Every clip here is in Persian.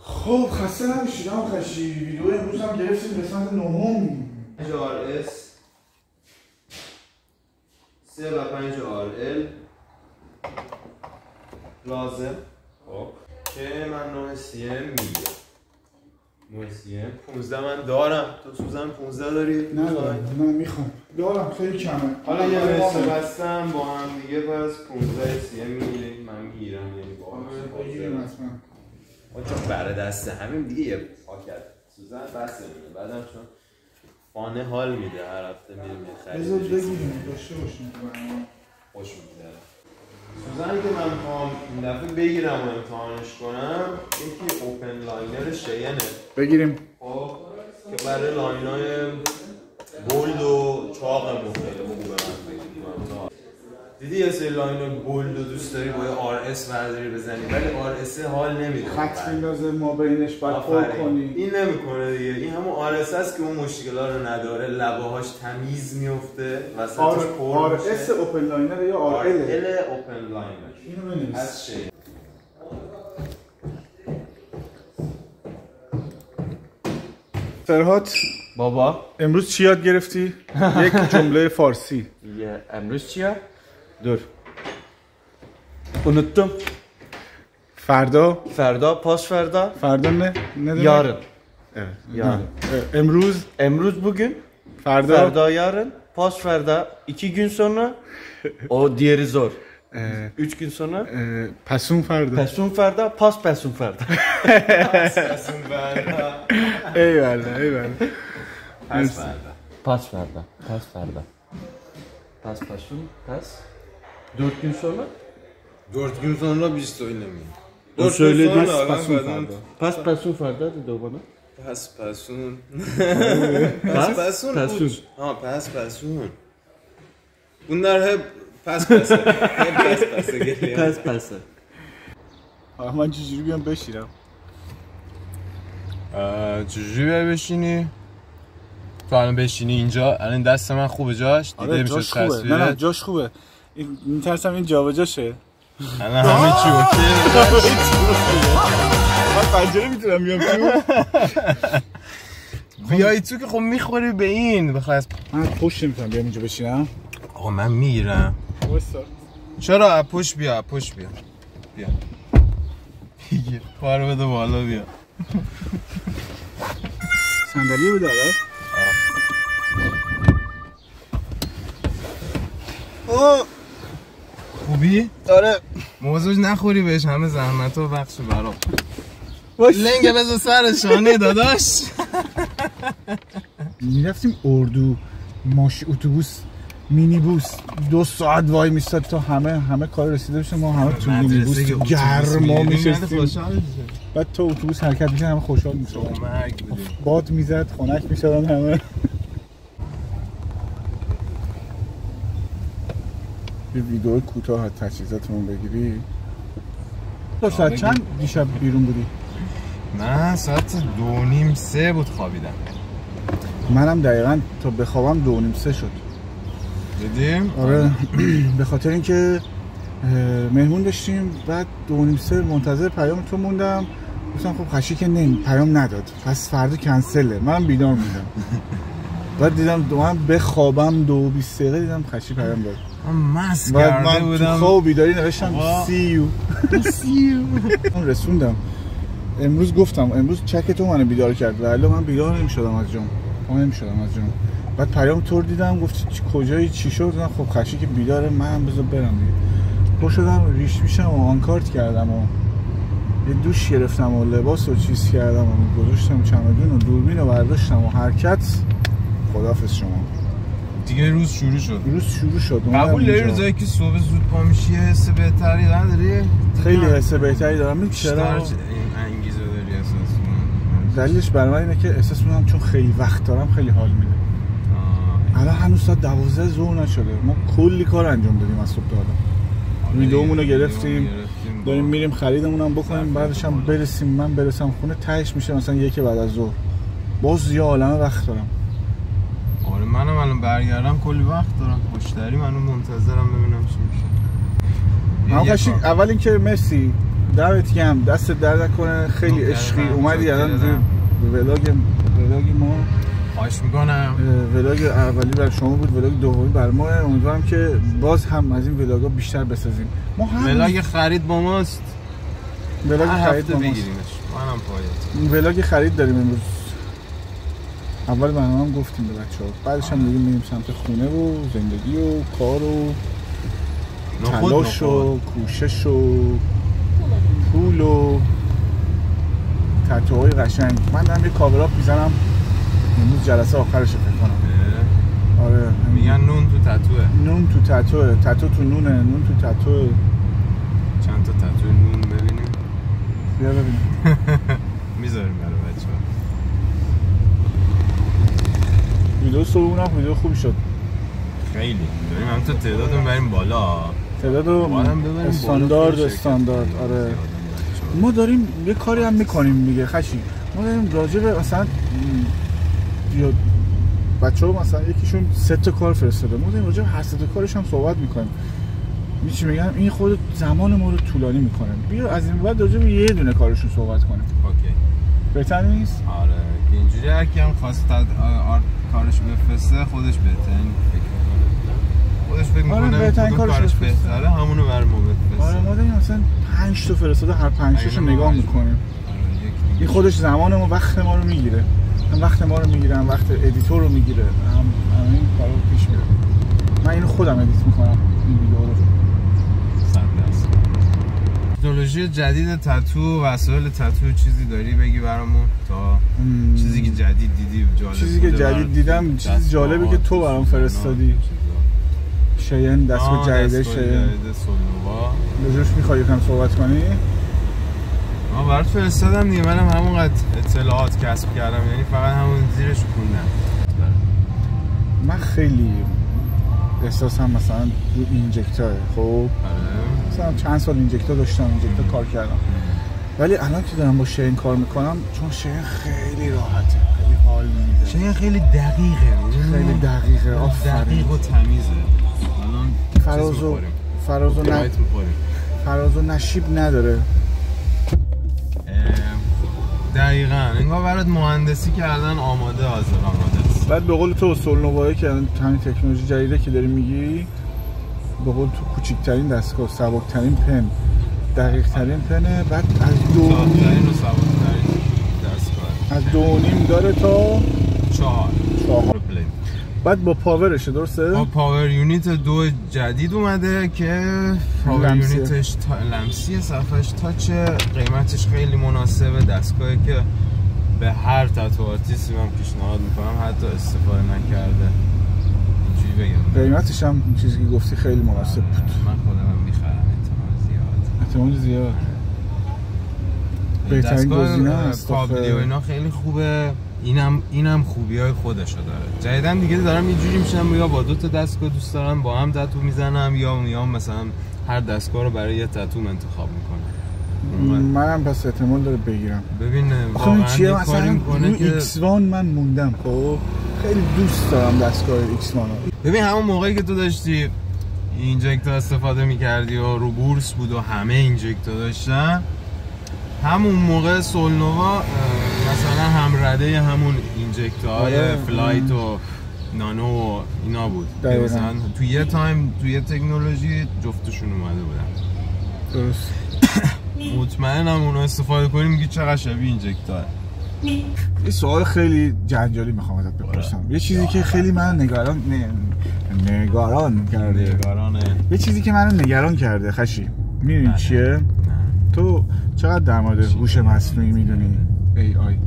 خب خسته نمیشید هم خشی. ویدیو امروز هم گرفتیم قسمت نهم. 5 RS 3 و 5 RL لازم. خب که من 9 CM میگیرم. 9 CM 15 من دارم. تو سوزن 15 داری؟ نه میخوام. دارم خیلی کمه. حالا یه مثل بستم با هم دیگه پس 15 CM میگیریم. من میگیرم یعنی با هم بگیریم حتما. چون بره دسته همین دیگه یه پاکت سوزن بسته میده. بعدم چون خانه حال میده هر هفته میریم یه خرید بذار بگیریم داشته باشیم تو برنامه. خوش میگذره. سوزنی که من میخوام این دفعه بگیرم و امتحانش کنم یکی اوپن لاینر شینه بگیریم. خب که برای لاینای بولد و چاقمون خیلی خوبه. من بگیرم دیدی یه سری لاینای بولد و دوست داری با یه RS برداری بزنی ولی RS حال نمیده. خط میندازه ما بینش باید پر کنی. این نمیکنه دیگه. این همون RS هست که اون مشکلات رو نداره. لبه‌هاش تمیز میفته وسطش پر میشه. RS اوپن لاینر یا RL اوپن لاینر. اینو بنویس. از چی؟ فرهاد بابا امروز چی یاد گرفتی؟ یک جمله فارسی. امروز چیه؟ dur. Unuttum. فردا Pas فردا. فردا نه Yarın. Evet. Yarın. امروز Bugün. فردا Ferda yarın. Pas فردا 2 gün sonra. O diğeri zor. 3 gün sonra. پسون فردا. Pesun فردا. Pas pesun فردا. پسون فردا. ایوالله. Pas فردا. Pas pesun. Pas. 4 gün sonra. 4 gün sonra biz söylemeyin. O söyledi. پسون فردا. Pas pesun فردا dedi o bana. Pasun. Pesun. Ha pasun. Bunlar hep pası. Hep pası geliyor. Pas. من چجوری بیام بشیرم؟ چجوری بری بشینی؟ تو الان بشینی اینجا الان دست من خوبه جاش دیده میشه تصویر. نه جاش خوبه. میترسم این جابجاشه. الان همه چی اوکی. من پنجره میتونم بیام تو. بیایی تو که خب میخوری به این بخوای. من پشت نمیتونم بیام اینجا بشینم. آقا من میگیرم. وایسا. چرا پشت بیا. بگیر پارو بده بالا بیا. صندلی بده خوبی؟ آره. موضوع نخوری بهش همه زحمت و وقتشو برام. لنگه بذار سر شانه داداش. میرفتیم اردو اتوبوس مینیبوس 2 ساعت وای میستاد تا همه کار رسیده بشه. ما همه تو مینیبوس گرما میشستیم. بعد تو اتوبوس حرکت میشه همه خوشحال میشدن. باد میزد خنک میشدن همه. یه ویدیو کوتاه از تجهیزاتمون بگیری. تا ساعت چند دیشب بیرون بودی؟ من ساعت 2:30-3 بود خوابیدم. منم دقیقاً تا بخوابم 2:30-3 شد. دیدیم؟ آره. به خاطر اینکه مهمون داشتیم بعد 2:30-3 منتظر پیام تو موندم. گفتم خب خشی که پیام نداد پس فردا کنسله. من بیدار موندم. بعد دیدم من بخوابم 2:20 دیدم خشی پیام داد. من مست کرده بودم. تو خواب بیداری نوشتم see you. رسوندم. امروز چک تو منو بیدار کرد ولی من بیدار نمی‌شدم از جام. بعد پیام تو دیدم گفت کجایی چی شد؟ خب خشی که بیداره منم بذار برم دیگه. پا شدم ریش میشم و آنکارت کردم و یه دوش گرفتم و لباس و چیز کردم و گذاشتم چمدون و دوربین رو برداشتم و حرکت. خداحافظ شما. دیگه روز شروع شد. قبول داری روزایی که صبح زود پا میشی حس بهتری نداری؟ خیلی حس بهتری دارم. میگم چرا؟ این انگیزه داری اساسا. دلیلش برای من اینه که احساس می‌کنم چون خیلی وقت دارم خیلی حال میده. الان هنوز ساعت 12 ظهر نشده. ما کلی کار انجام دادیم از صبح تا حالا. ویدیومون رو گرفتیم. داریم میریم خریدمون هم بکنیم بعدش هم من برسم خونه تهش میشه مثلا 1 بعد از ظهر. باز یه عالمه وقت دارم. آره منم الان برگردم کلی وقت دارم. مشتری منو منتظرم ببینم چی میشه. اول اینکه مرسی دمت گرم، دست درد نکنه، خیلی عشقی اومدی الان ولاگ ما. خواهش میکنم. ولاگ اولی بر شما بود، ولاگ دومی بر ما. امیدوارم که باز هم از این ولاگا بیشتر بسازیم. ما هم ولاگ خرید با ماست. ولاگ خرید با ماست. منم پایت. ولاگ خرید داریم امروز. اول برنامه هم گفتیم به بچه‌ها. بعدش هم دیگه میریم سمت خونه و زندگی و کار و تلاش و کوشش و پول و تتوهای قشنگ. من دارم یه کاوراپ میزنم امروز جلسه آخرش فکر کنم. آره میگن نون تو تتوه. نون تو تتوه، تتو تو نونه، نون تو تتوه. چند تا تتو نون ببینیم. بیا ببینیم. میذاریم برای بچه‌ها. ویدیو صبحونه ویدیو خوبی شد. خیلی. داریم هم تا تعدادمون بریم بالا. تعداد استاندارد. آره. ما داریم یه کاری هم میکنیم دیگه خشی. ما داریم راجع به مثلا یا بچه‌ها مثلا یکیشون 3 تا کار فرستاده. ما داریم راجع به هر 3 تا کارش هم صحبت میکنیم. چی میگم این خود زمان ما رو طولانی میکنه. بیا از این بعد راجع به یه دونه کارشون صحبت کنیم. اوکی. بهتر نیست؟ آره. اینجوری هر کی هم خواست کارش بفرسته خودش بهترین فکر میکنه. خودش فکر میکنه بهترین کارش بهتره همونو برای ما بفرسته. آره ما داریم مثلا 5 تا فرستاده، هر 5 تاشو نگاه میکنیم. این خودش زمان ما، وقت ما رو میگیره. هم وقت ما رو میگیره، هم وقت ادیتور رو میگیره. هم این کارو پیش میره. من اینو خودم ادیت میکنم این ویدیو رو. تکنولوژی جدید تتو، وسایل تتو چیزی داری بگی برامون تا چیزی که جدید دیدی جالب؟ چیزی که جدید دیدم، چیز جالبی که تو برام فرستادی. شین دستگاه جدید سولنووا. لجوش میخوای یکم صحبت کنی؟ من برات فرستادم دیگه، منم همونقدر اطلاعات کسب کردم، یعنی فقط همون زیرش خوندم. من خیلی احساسم مثلا رو اینجکتاه. خب مثلا چند سال اینجکتور داشتم، اینجکتور کار کردم، ولی الان که دارم با شین کار میکنم، چون شین خیلی راحته، خیلی حال میده. شین خیلی دقیقه، خیلی دقیقه، دقیق و تمیزه. الان فراز و نشیب نداره. دقیقاً انگار برات مهندسی کردن آماده است. بعد به قول تو سولنووایی که همین تکنولوژی جدیده که داری میگی، به قول تو کوچکترین دستگاه، سبکترین پن، دقیق ترین پنه. بعد از 2.5 داره تا 4. بعد با پاورشه، درسته؟ با پاور یونیت 2 جدید اومده که پاور یونیتش لمسیه، صفحش تاچ، قیمتش خیلی مناسبه. دستگاهی که به هر تتو آرتیستی من پیشنهاد میکنم حتی استفاده نکرده. اینجوری بگم قیمتش هم چیزی که گفتی خیلی مناسب بود. من خودم میخرم، احتمال زیاد. بهترین گزینه است. کابلی و اینا خیلی خوبه. اینم خوبیای خودشو داره. جدیدن دیگه دارم اینجوری میشم یا با 2 تا دستگاه دوست دارم با هم تتو میزنم یا مثلا هر دستگاه رو برای یه تتو انتخاب میکنم. منم پس احتمال داره بگیرم. ببین واقعا چیه مثلا X1 من موندم. خب خیلی دوست دارم دستگاه X1 رو. ببین همون موقعی که تو داشتی اینجکتور استفاده میکردی و رو بورس بود و همه اینجکتور داشتن، همون موقع سولنووا مثلا هم رده همون اینجکتورهای فلایت و نانو و اینا بود. مثلا توی یه تایم توی یه تکنولوژی جفتشون اومده بودن. درست. مطمئنم اونو استفاده کنیم میگی چقدر شبیه اینجکتور. یه سوال خیلی جنجالی میخوام ازت بپرسم. یه چیزی که خیلی من نگران کرده. یه چیزی که منو نگران کرده خشی. میدونی چیه؟ تو چقدر در مورد هوش مصنوعی میدونی؟ AI.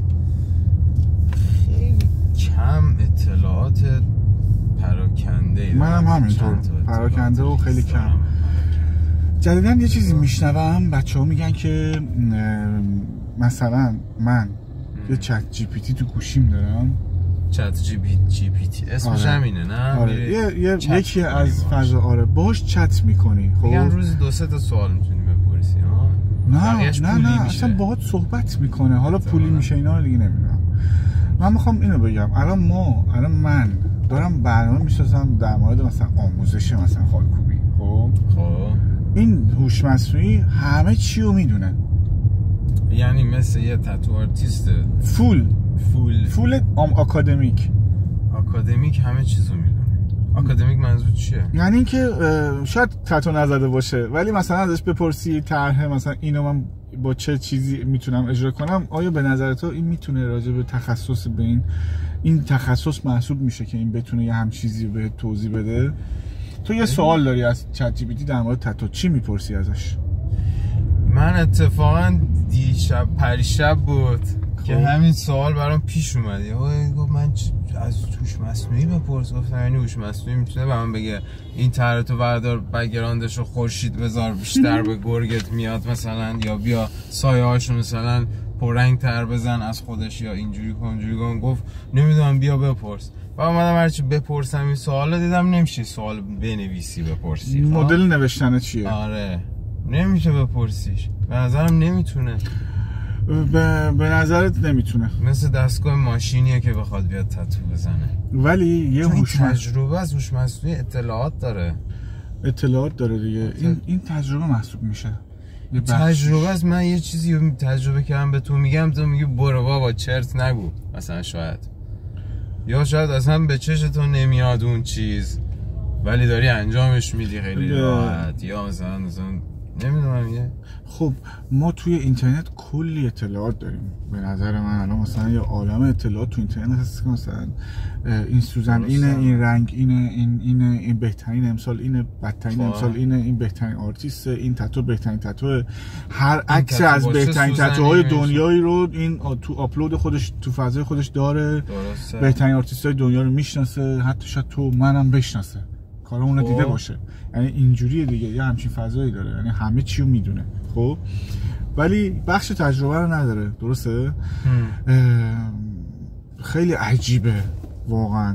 خیلی کم اطلاعات پراکنده. منم همینطور، پراکنده و خیلی کم. جدیداً یه چیزی میشنوم، بچه‌ها میگن که مثلا من یه چت جی پی تی تو گوشیم دارم. چت جی پی تی اسمش همینه نه؟ آره. یکی از فضا. آره باهاش چت میکنی. خب میگن روزی 2-3 تا سوال میتونی بپرسی. نه اصلا باهات صحبت میکنه. حالا پولی میشه اینا رو دیگه نمیدونم. من میخوام اینو بگم، الان من دارم برنامه میسازم در مورد مثلا آموزش مثلا خالکوبی. خب این هوش مصنوعی همه چی رو میدونه، یعنی مثل یه تتو آرتیست فول آکادمیک همه چیزو میدونه. آکادمیک منظور چیه؟ یعنی اینکه شاید تتو نزده باشه ولی مثلا ازش بپرسی طرح مثلا اینو من با چه چیزی میتونم اجرا کنم، آیا به نظر تو این میتونه راجع به تخصص به این تخصص محسوب میشه که این بتونه یه هم چیزی رو به توضیح بده؟ تو یه سوال داری از چت جی پی تی در مورد تتو، چی میپرسی ازش؟ من اتفاقا پریشب بود که همین سوال برام پیش اومد. گفت من از هوش مصنوعی بپرس. گفتم یعنی هوش مصنوعی میتونه به من بگه این طرح تو بردار بک‌گراندشو خورشید بذار بیشتر به گرگت میاد مثلا، یا بیا سایه هاشو مثلا پررنگ تر بزن از خودش، یا اینجوری کن. گفت نمیدونم بیا بپرس. و اومدم هرچی بپرسم این سوالو دیدم نمیشه سوال بنویسی بپرسی. مدل نوشتن چیه؟ آره نمیشه بپرسیش، به نظرم نمیتونه. به نظرت نمیتونه؟ مثل دستگاه ماشینیه که بخواد بیاد تتو بزنه. ولی یه تجربه از هوش مصنوعی اطلاعات داره دیگه. این تجربه محسوب میشه. تجربه از من یه چیزی رو تجربه کردم به تو میگم، تو میگی برو بابا چرت نگو مثلا، شاید اصلا به چشتون نمیاد اون چیز ولی داری انجامش میدی خیلی راحت، یا مثلا نمیدونم. یه خب ما توی اینترنت کلی اطلاعات داریم. به نظر من الان مثلا یه عالم اطلاعات تو اینترنت هست که مثلا این سوزن اینه، این رنگ اینه، این بهترین امسال اینه، بدترین امسال اینه، این بهترین آرتیسته، این تتو بهترین تتوه، هر عکس از بهترین تتوهای دنیایی رو این تو آپلود خودش تو فضای خودش داره. بهترین آرتیستای دنیا رو میشناسه، حتی شاید تو منم بشناسه، کارا اون دیده باشه. یعنی اینجوریه دیگه، یه همچین فضایی داره، یعنی همه چی رو میدونه. خب ولی بخش تجربه رو نداره. درسته؟ خیلی عجیبه واقعا.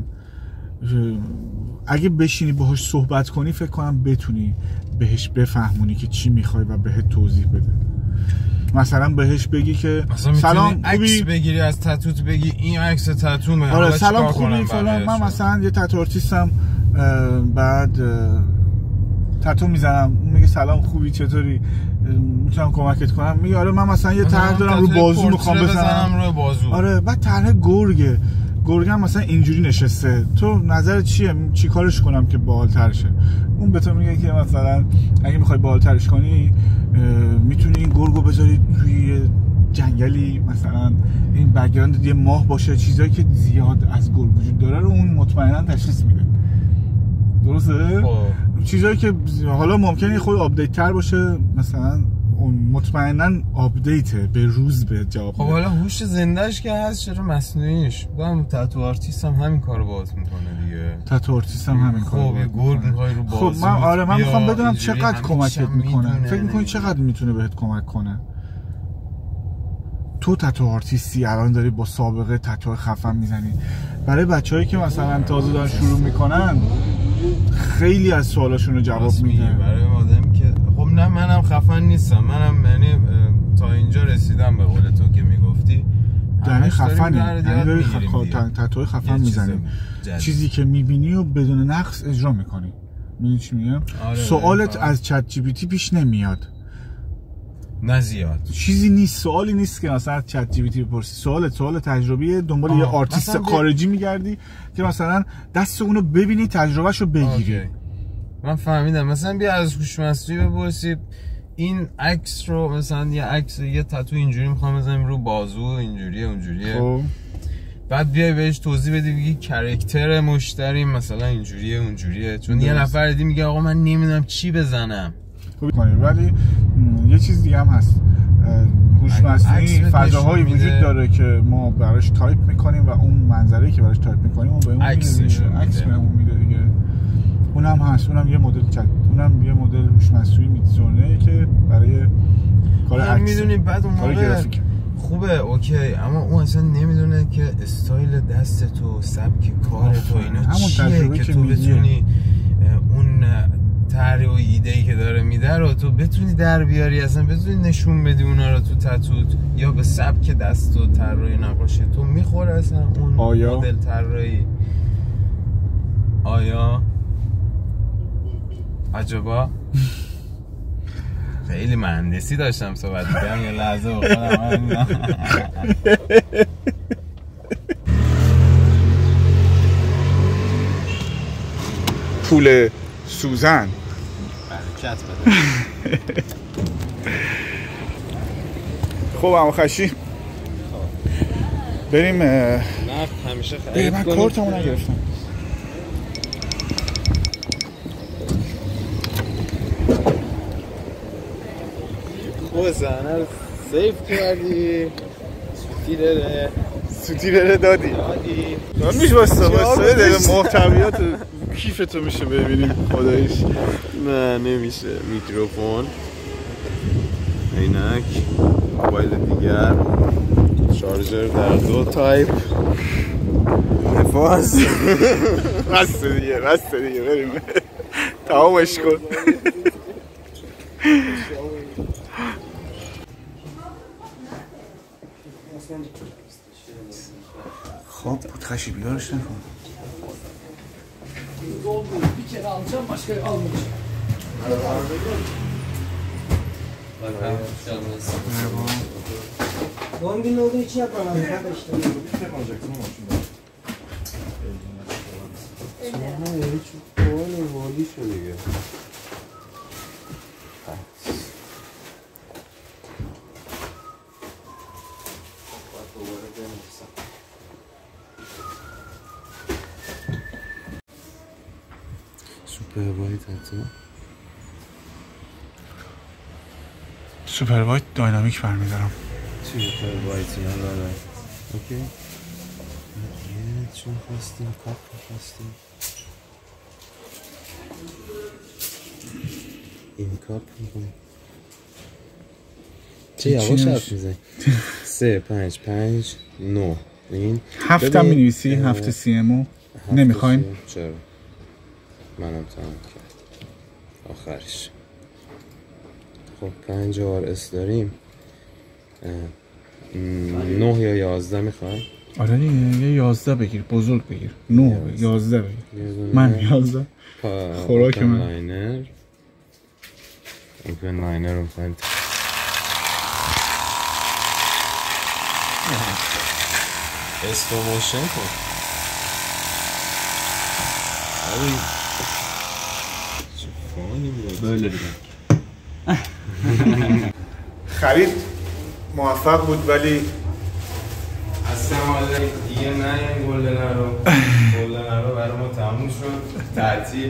اگه بشینی باهاش صحبت کنی فکر کنم بتونی بهش بفهمونی که چی میخوای و بهت توضیح بده. مثلا بهش بگی که سلام خوبی، بگیری از تتوت بگی این عکس تتومه. آره سلام خوبی فلان، من مثلا یه تتو آرتیستم، بعد تتو میزنم. میگه سلام خوبی چطوری، میتونم کمکت کنم؟ میگه آره من مثلا یه طرح دارم رو بازو میخوام بزنم روی بازو. آره بعد طرح گرگم مثلا اینجوری نشسته، تو نظرت چیه؟ چی کارش کنم که باحال‌تر شه؟ اون به تو میگه که مثلا اگه میخوای باحال‌ترش کنی میتونی این گرگو بذاری توی جنگلی، مثلا این بک‌گراند یه ماه باشه، چیزایی که زیاد از گرگ وجود داره رو اون مطمئنا تشخیص میده. درسته؟ چیزایی که حالا ممکنه خود آپدیت تر باشه، مثلا مطمئنا آپدیته به روز به جواب. خب حالا هوش زندهش که هست، چرا مصنوعیش؟ دارم تتو آرتیست هم همین کارو باهات میکنه دیگه. تتو آرتیست هم همین کارو خب گرگ میخوای رو بازو. خب من میخوام بدونم چقدر کمکت میکنه. فکر میکنی چقدر میتونه بهت کمک کنه؟ تو تتو آرتیستی الان داری با سابقه تتو خفن میزنی. برای بچه‌هایی که مثلا تازه دارن شروع میکنن خیلی از سوالاشون رو جواب میده. برای آدمی که خب نه منم خفن نیستم، منم یعنی تا اینجا رسیدم به قول تو که میگفتی. یعنی خفنی، یعنی داری تتو خفن میزنی، چیزی که میبینی و بدون نقص اجرا میکنی. میدونی چی میگم؟ سوالت از چت جی پی تی پیش نمیاد. نه زیاد چیزی نیست، سوالی نیست که مثلا چت جی پی تی بپرسی. سوال تجربیه، دنبال یه آرتیست خارجی میگردی که مثلا دست اونو ببینی، تجربهشو بگیری. من فهمیدم. مثلا بیا از هوش مصنوعی بپرسی این عکس رو، مثلا یه عکس یه تتو اینجوری میخوام بزنم رو بازو، اینجوریه اونجوریه. خب بعد بیای بهش توضیح بدی، بگی کاراکتر مشتری مثلا اینجوریه اونجوریه، چون یه نفر دیگه میگه آقا من نمیدونم چی بزنم. ولی یه چیز دیگه هم هست، هوش مصنوعی فضاهایی وجود داره که ما براش تایپ میکنیم و اون منظره‌ای که براش تایپ میکنیم اون بهمون عکس میده دیگه. اونم هست، اونم یه مدل اونم یه مدل هوش مصنوعی میزونه که برای کار عکس میدونی. بعد اون موقع خوبه اوکی، اما اون اصلا نمیدونه که استایل دست تو، سبک کار تو، اینا چیه که تو بتونی اون طرح و ایده‌ای که داره میده رو تو بتونی در بیاری، اصلا بتونی نشون بدی اونا رو تو تتوت یا به سبک دست و طراحی نقاشی تو میخوره اصلا اون مدل طراحی. آیا عجبا خیلی مهندسی داشتم صحبت می‌کردم یه لحظه بخورم. پول سوزن برکت بده. خب اما خشی بریم. نفت همیشه خرید من کنیم. کارتمو نگرفتم. خوب صحنه رو سیف کردی. سوتیره دادی. من میشه باستا دقیقه محتویات کیفتو میشه ببینیم خداییش. نه نمیشه. میکروفون، عینک، موبایل دیگر، شارژر در 2 تایپ، نفاس. بسته دیگه بریم تمامش کن. خب بود خشی بیارش نکن. Bir kere alacağım, başka almayacağım. Doğum günü olduğu için yapmam lazım kardeşler. çok vali şöyle. سوپر وایت حتی سوپر وایت داینامیک برمیدارم. سوپر وایت یا داره. اوکی چون خواستیم کاپ خواستیم این کاپ میکنیم چه یواش حرف میزنی. 3 5 5 9 این 7 هم می‌نویسی 7 سی امو نمیخوایم. چرا منم تمام کرد آخرش. خب 5 RS داریم. 9 یا 11 میخوای؟ آره دیگه یه 11 بگیر بزرگ بگیر. 9 11 بگیر. من 11 خوراک من لاینر. اوپن لاینر رو میخوایم. اسلوموشن کن. abi چه فانی بود. böyle دیگه. خرید موفق بود ولی اصلا حالا دیگه نه این گلدن رو برای ما تموم شد. تعطیل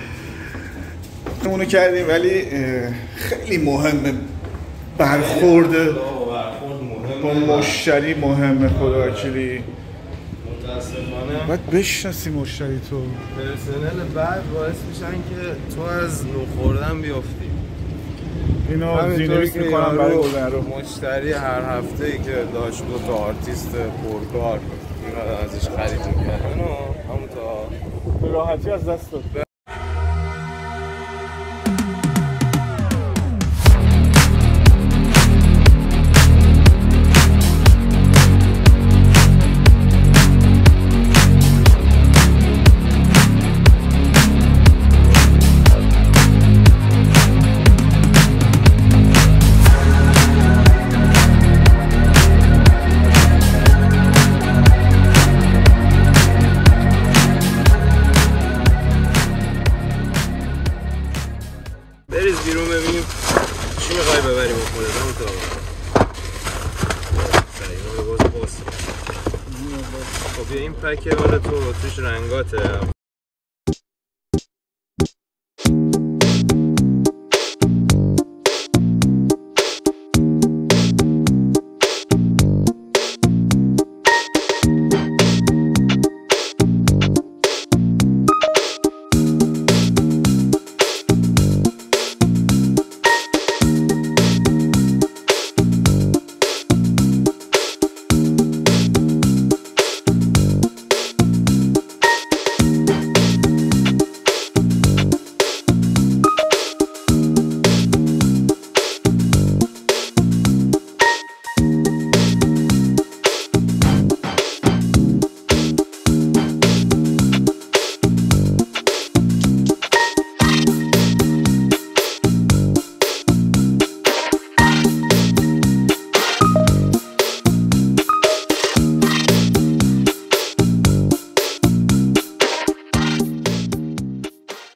اونو کردیم ولی خیلی مهمه برخورد با مشتری مهمه. خدا وکیلی متاسفانه باید بشناسی مشتری تو. پرسنل بعد باعث میشن که تو از نو خوردن بیافتی. اینو زینویست میکنم برای گلدن رو. مشتری هر هفته ای که داشت 2 تا آرتیست پرکار اینو ازش خرید میکرد همون تا به راحتی از دست داد. بریز بیرون ببینیم چی میخوای ببریم خودت. همون تا سریعا به باز خب این پکه مال تو توش رنگاته.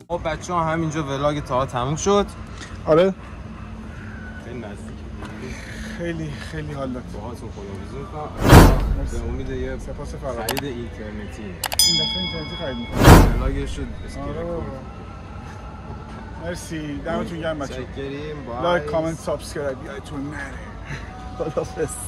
خب بچه‌ها همینجا ولاگ تا تموم شد. آره خیلی نزدیک. خیلی حال داد. باهاتون خداحافظی می‌کنم. به امید یه سپاس فراوان. خرید اینترنتی. این دفعه اینترنتی خرید می‌کنم. ولاگش شد اسکیپ. مرسی. دمتون گرم بچه‌ها. چکریم. لایک، کامنت، سابسکرایب یادتون نره. خداحافظ.